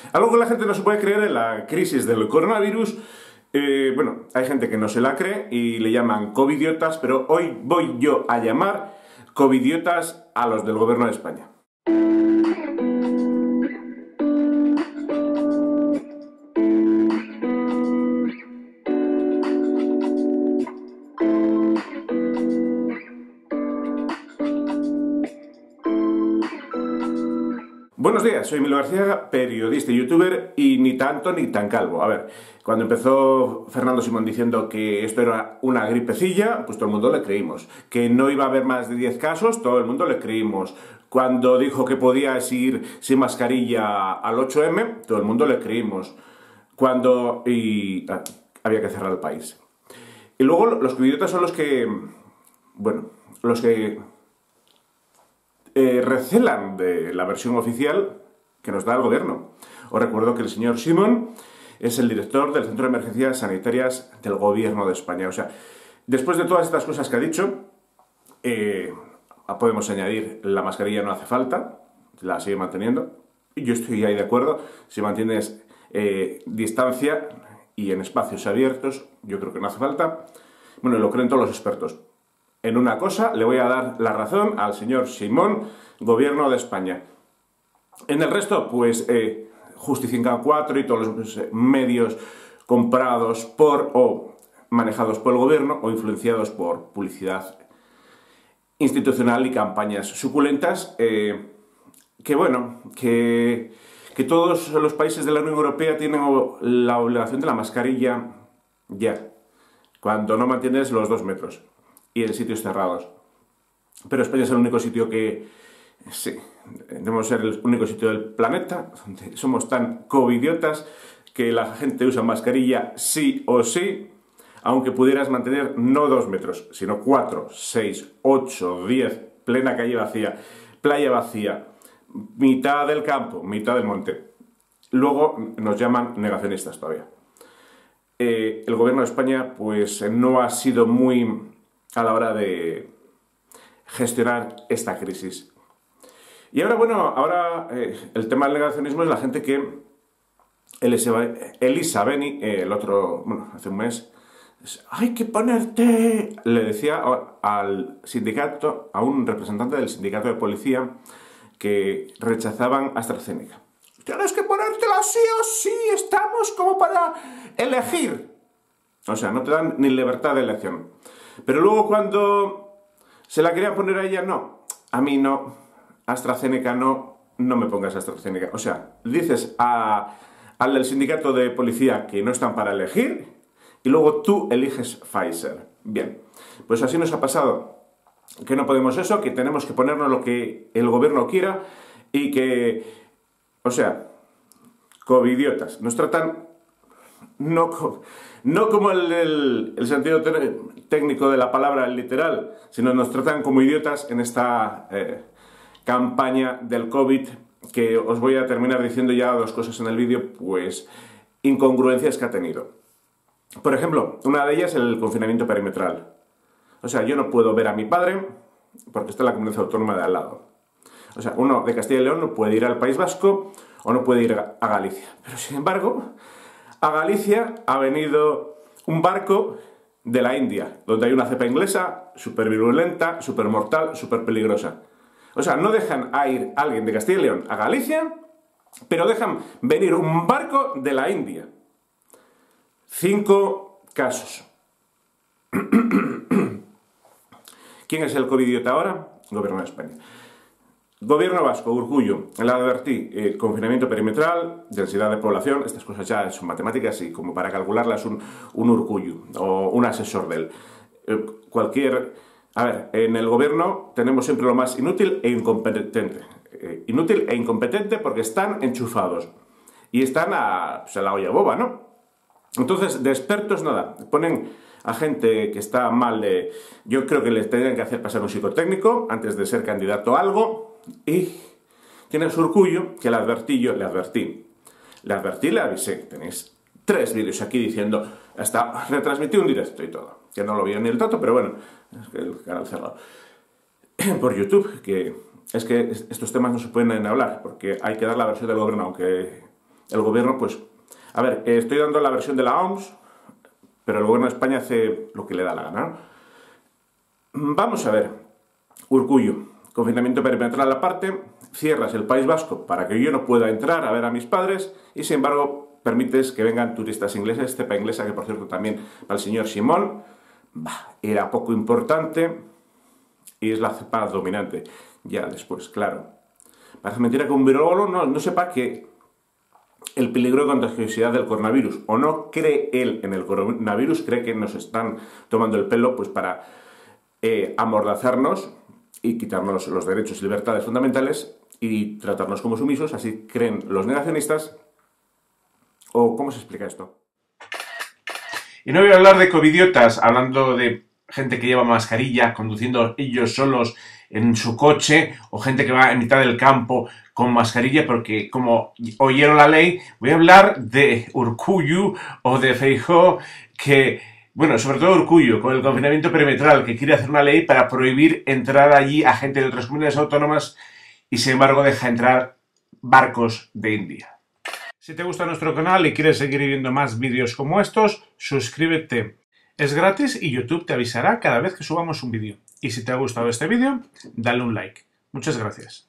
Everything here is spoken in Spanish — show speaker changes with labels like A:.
A: Algo que la gente no se puede creer en la crisis del coronavirus. Bueno, hay gente que no se la cree y le llaman covidiotas, pero hoy voy yo a llamar covidiotas a los del gobierno de España. Buenos días, soy Emilio García, periodista y youtuber, y ni tanto ni tan calvo. A ver, cuando empezó Fernando Simón diciendo que esto era una gripecilla, pues todo el mundo le creímos. Que no iba a haber más de 10 casos, todo el mundo le creímos. Cuando dijo que podías ir sin mascarilla al 8M, todo el mundo le creímos. Cuando había que cerrar el país. Y luego los covidiotas son los que, bueno, los que recelan de la versión oficial que nos da el gobierno. Os recuerdo que el señor Simón es el director del Centro de Emergencias Sanitarias del gobierno de España. O sea, después de todas estas cosas que ha dicho, podemos añadir la mascarilla no hace falta, la sigue manteniendo. Yo estoy ahí de acuerdo, si mantienes distancia y en espacios abiertos, yo creo que no hace falta. Bueno, lo creen todos los expertos. En una cosa le voy a dar la razón al señor Simón, gobierno de España. En el resto, pues, justifican 4 y todos los medios comprados por o manejados por el gobierno o influenciados por publicidad institucional y campañas suculentas, que bueno, que todos los países de la Unión Europea tienen la obligación de la mascarilla ya, cuando no mantienes los 2 metros. Y en sitios cerrados. Pero España es el único sitio que, sí, debemos ser el único sitio del planeta donde somos tan covidiotas que la gente usa mascarilla sí o sí, aunque pudieras mantener no 2 metros, sino 4, 6, 8, 10, plena calle vacía, playa vacía, mitad del campo, mitad del monte. Luego nos llaman negacionistas todavía. El gobierno de España pues no ha sido muy a la hora de gestionar esta crisis. Y ahora, bueno, el tema del negacionismo es la gente que Elisa Beni, el otro, bueno, hace un mes, hay que ponerte, le decía al sindicato, a un representante del sindicato de policía que rechazaban AstraZeneca. Tienes que ponértela sí o sí, estamos como para elegir. O sea, no te dan ni libertad de elección. Pero luego cuando se la querían poner a ella, no, a mí no, AstraZeneca no me pongas AstraZeneca. O sea, dices al del sindicato de policía que no están para elegir y luego tú eliges Pfizer. Bien, pues así nos ha pasado, que no podemos eso, que tenemos que ponernos lo que el gobierno quiera y que, o sea, covidiotas, nos tratan no como el sentido técnico de la palabra literal, sino nos tratan como idiotas en esta campaña del COVID, que os voy a terminar diciendo ya 2 cosas en el vídeo, pues incongruencias que ha tenido. Por ejemplo, una de ellas el confinamiento perimetral. O sea, yo no puedo ver a mi padre porque está en la comunidad autónoma de al lado. O sea, uno de Castilla y León no puede ir al País Vasco o no puede ir a Galicia. Pero sin embargo, a Galicia ha venido un barco de la India, donde hay una cepa inglesa súper virulenta, súper mortal, súper peligrosa. O sea, no dejan ir a alguien de Castilla y León a Galicia, pero dejan venir un barco de la India. 5 casos. ¿Quién es el covidiota ahora? El gobierno de España. Gobierno vasco, Urkullu, le advertí, confinamiento perimetral, densidad de población, estas cosas ya son matemáticas y como para calcularlas un Urkullu o un asesor de él. A ver, en el gobierno tenemos siempre lo más inútil e incompetente. Inútil e incompetente porque están enchufados y están a la olla boba, ¿no? Entonces, de expertos nada, ponen a gente que está mal de... Yo creo que les tendrían que hacer pasar un psicotécnico antes de ser candidato a algo. Y tiene su Urkullu, que le advertí, le avisé. Tenéis 3 vídeos aquí diciendo, hasta retransmití un directo y todo, que no lo vio ni el tato, pero bueno, es que el canal cerrado. Por YouTube, que es que estos temas no se pueden hablar, porque hay que dar la versión del gobierno, aunque el gobierno, pues, a ver, estoy dando la versión de la OMS, pero el gobierno de España hace lo que le da la gana, ¿no? Vamos a ver, Urkullu, confinamiento perimetral aparte, cierras el País Vasco para que yo no pueda entrar a ver a mis padres y sin embargo permites que vengan turistas ingleses, cepa inglesa que por cierto también para el señor Simón era poco importante y es la cepa dominante. Ya después, claro, parece mentira que un virólogo no sepa que el peligro de contagiosidad del coronavirus, o no cree él en el coronavirus, cree que nos están tomando el pelo pues para amordazarnos y quitarnos los derechos y libertades fundamentales y tratarnos como sumisos, así creen los negacionistas. ¿O cómo se explica esto?
B: Y no voy a hablar de covidiotas, hablando de gente que lleva mascarilla, conduciendo ellos solos en su coche, o gente que va en mitad del campo con mascarilla, porque como oyeron la ley, voy a hablar de Urkullu o de Feijóo, que, bueno, sobre todo Urkullu, con el confinamiento perimetral, que quiere hacer una ley para prohibir entrar allí a gente de otras comunidades autónomas y sin embargo deja entrar barcos de India. Si te gusta nuestro canal y quieres seguir viendo más vídeos como estos, suscríbete. Es gratis y YouTube te avisará cada vez que subamos un vídeo. Y si te ha gustado este vídeo, dale un like. Muchas gracias.